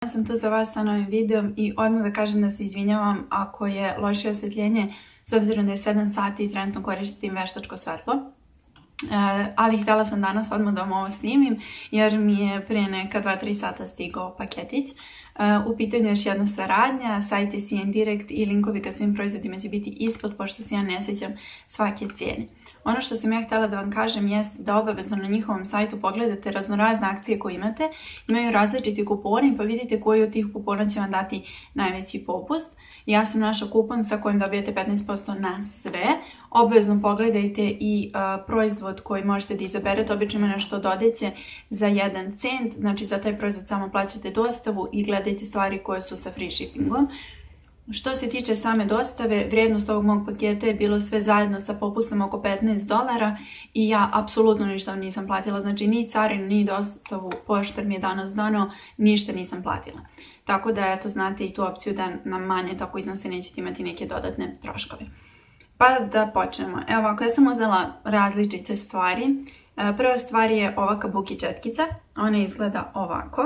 Ja sam tu za vas sa novim videom i odmah da kažem da se izvinjavam ako je loše osvjetljenje s obzirom da je 7 sati i trenutno koristim veštačko svetlo. Ali htjela sam danas odmah da vam ovo snimim jer mi je prije neka 2-3 sata stigao paketić. U pitanju je još jedna saradnja, sajt je CN Direct i linkovi ka svim proizvodima će biti ispod pošto se ja ne sjećam svake cijene. Ono što sam ja htjela da vam kažem jest da obavezno na njihovom sajtu pogledate raznorazne akcije koje imate. Imaju različiti kuponi pa vidite koji od tih kupona će vam dati najveći popust. Ja sam našla kupon sa kojim dobijete 15% na sve. Obavezno pogledajte i proizvod koji možete da izaberete. Obično ima nešto od odeće za 1 cent. Znači za taj proizvod samo plaćate dostavu i gledajte stvari koje su sa free shippingom. Što se tiče same dostave, vrijednost ovog mog paketa je bilo sve zajedno sa popustom oko $15 i ja apsolutno ništa nisam platila. Znači ni carinu, ni dostavu, poštar mi je danas donao, ništa nisam platila. Tako da eto znate i tu opciju da nam manje tako iznose nećete imati neke dodatne troškove. Pa da počnemo. Evo ovako, ja sam uzela različite stvari. Prva stvar je ova kabuki četkica. Ona izgleda ovako.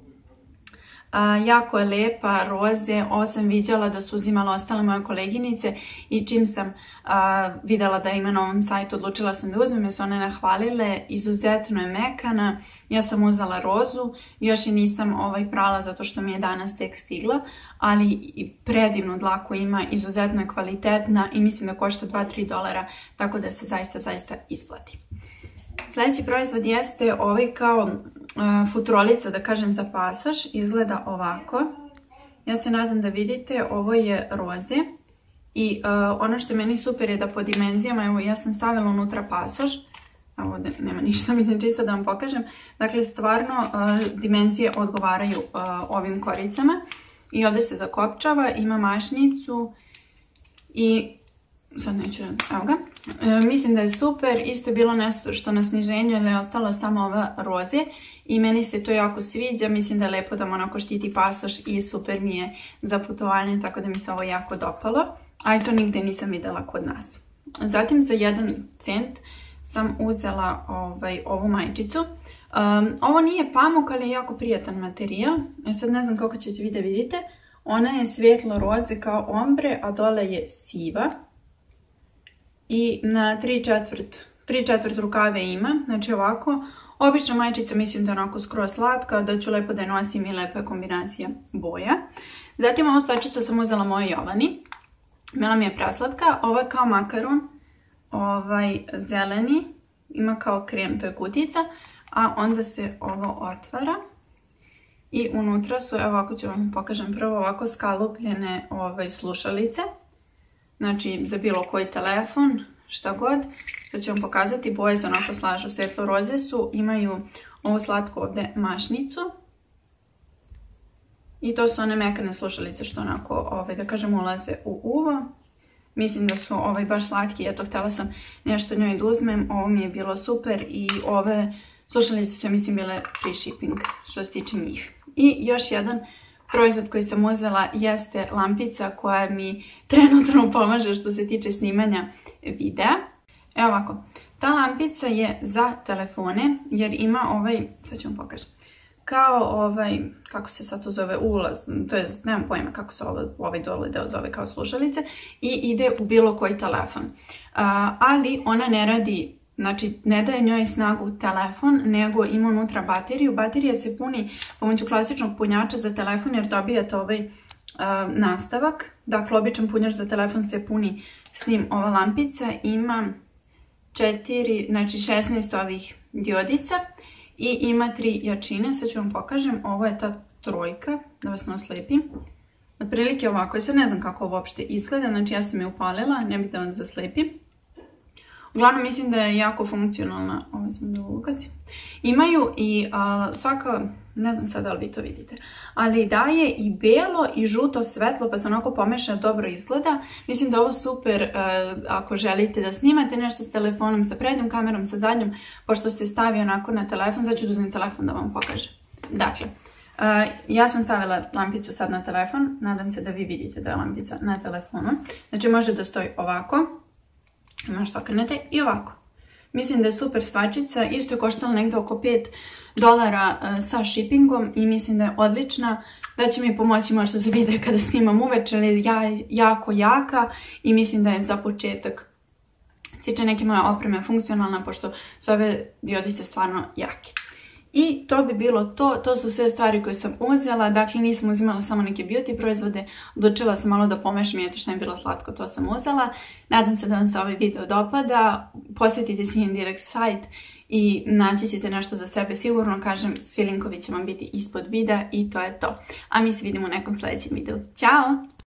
Jako je lepa, roze. Ovo sam vidjela da su uzimale ostale moje koleginice i čim sam vidjela da ima na ovom sajtu odlučila sam da uzmem jer su one nahvalile. Izuzetno je mekana. Ja sam uzela rozu. Još je nisam prala zato što mi je danas tek stigla. Ali i predivnu dlaku ima, izuzetno je kvalitetna i mislim da košta $2-3, tako da se zaista isplati. Sljedeći proizvod jeste ovaj kao futrolica, da kažem, za pasoš. Izgleda ovako. Ja se nadam da vidite, ovo je roze. I ono što je meni super je da po dimenzijama, evo ja sam stavila unutra pasoš. Evo ovdje nema ništa, mislim čisto da vam pokažem. Dakle, stvarno dimenzije odgovaraju ovim koricama. I ovdje se zakopčava, ima mašnicu i sad neću, evo ga. Mislim da je super, isto je bilo nešto što na sniženju ili je ostalo samo ova roze i meni se to jako sviđa, mislim da je lepo da onako štiti pasoš i super mi je za putovanje, tako da mi se ovo jako dopalo, a i to nigde nisam vidjela kod nas. Zatim za 1 cent sam uzela ovu majčicu. Ovo nije pamuk, ali je jako prijatan materijal. Ja sad ne znam kako ćete vi da vidite. Ona je svijetlo roze kao ombre, a dole je siva. I na 3/4 rukave ima, znači ovako. Obična majčica mislim da je onako skroz slatka, da ću lepo da je nosim i lepa kombinacija boja. Zatim ovu stvarčicu sam uzela mojoj Jovani. Bila mi je preslatka. Ovo je kao makaron, zeleni, ima kao krem, to je kutica. A onda se ovo otvara i unutra su, evo ovako ću vam pokažem prvo, ovako skalupljene slušalice. Znači za bilo koji telefon, šta god. Sad ću vam pokazati, boje se onako slažu, svetlo roze su, imaju ovu slatku ovdje mašnicu. I to su one mekane slušalice što onako, da kažem, ulaze u uvo. Mislim da su baš slatki, eto htjela sam nešto njoj da uzmem, ovo mi je bilo super i ove slušalice su, ja mislim, bile free shipping što se tiče njih. I još jedan proizvod koji sam uzela jeste lampica koja mi trenutno pomaže što se tiče snimanja videa. Evo ovako, ta lampica je za telefone jer ima sad ću vam pokažem, kao kako se sad to zove, ulaz, to je, nemam pojma kako se dole deo zove kao slušalice i ide u bilo koji telefon. Ali ona ne radi, znači ne daje njoj snagu telefon, nego ima unutra bateriju. Baterija se puni pomoću klasičnog punjača za telefon jer dobijate nastavak. Dakle, običan punjač za telefon se puni s njim. Ova lampica ima 16 ovih diodica i ima 3 jačine. Sad ću vam pokažem, ovo je ta trojka, da vas ne oslepim. Otprilike ovako, ja sad ne znam kako ovo uopšte izgleda, znači ja sam je upalila, ne bih da vam zaslepim. Uglavnom mislim da je jako funkcionalna, imaju i svaka, ne znam sad da li vi to vidite, ali daje i belo i žuto svetlo pa se onako pomeša, dobro izgleda. Mislim da je ovo super ako želite da snimate nešto s telefonom, sa prednjom kamerom, sa zadnjom, pošto se stavi onako na telefon. Sad ću da uzmem telefon da vam pokažem. Dakle, ja sam stavila lampicu sad na telefon, nadam se da vi vidite da je lampica na telefonu. Znači može da stoji ovako. Možete okrenete i ovako. Mislim da je super stvačica, isto je koštala negde oko $5 sa shippingom i mislim da je odlična, da će mi pomoći možda za video kada snimam uveče, ali ja je jako jaka i mislim da je za početak tiče neke moje opreme funkcionalna, pošto su ove diodice stvarno jake. I to bi bilo to, to su sve stvari koje sam uzela, dakle nisam uzimala samo neke beauty proizvode, odlučila sam malo da pomešam i eto što je bilo slatko, to sam uzela. Nadam se da vam se ovaj video dopada, posjetite si Indirect sajt i naći ćete nešto za sebe sigurno, kažem, svi linkovi će vam biti ispod videa i to je to. A mi se vidimo u nekom sljedećem videu. Ćao!